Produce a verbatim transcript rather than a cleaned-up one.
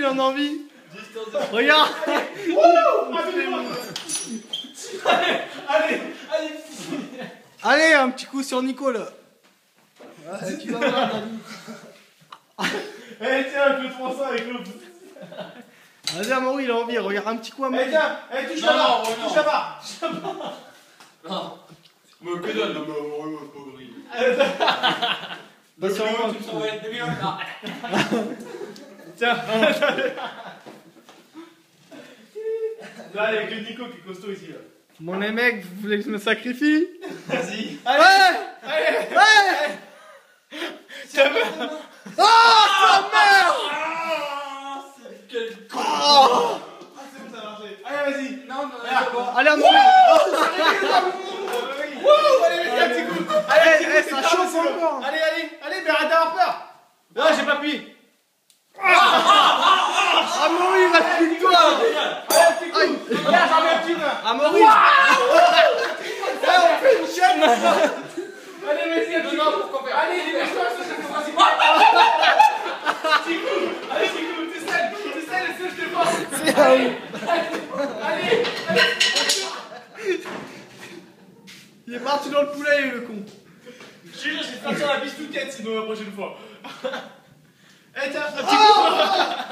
en envie. Regarde. Allez, allez, allez. Allez, un petit coup sur Nico là. Ouais, tu vas voir, Dani. Eh tiens, je te prends ça avec l'autre. Vas-y, Amaury, il a envie. Regarde un petit coup, Amaury. Eh tiens, eh touche la barre, touche la barre. Non. Mais que donne, non mais ouais, c'est pas gorille. Bah, sur moi. Tiens. Là, il y a que Nico qui est costaud ici là. Bon les mecs, vous voulez que je me sacrifie? Vas-y. Allez. Allez. Ouais. Ta mère. Oh, ta mère. Quel con. Oh. Ah c'est bon, ça a marché. Allez, vas-y. Non, non, non. Allez, Amaury. Wouh, allez, vas-y, un petit coup. Allez, Eh, eh, ça chauffe encore. Allez, allez, allez, mais arrête d'avoir peur. Non, j'ai pas appuyé. Amaury, il reste plus que toi. Allez, un petit coup. Regarde, j'en mets un petit peu. Amaury. On fait une chaîne. Allez, vas-y, un petit coup. Allez, dépêche-toi, ça, c'est le principal. Petit coup. Allez, petit coup, tu sais, tu sais, laisse-le, je te force. C'est un... Allez, allez. Il est parti dans le poulet, le con. Je te jure, j'ai fait sortir la piste toute tête sinon la prochaine fois. Eh tiens, un petit coup.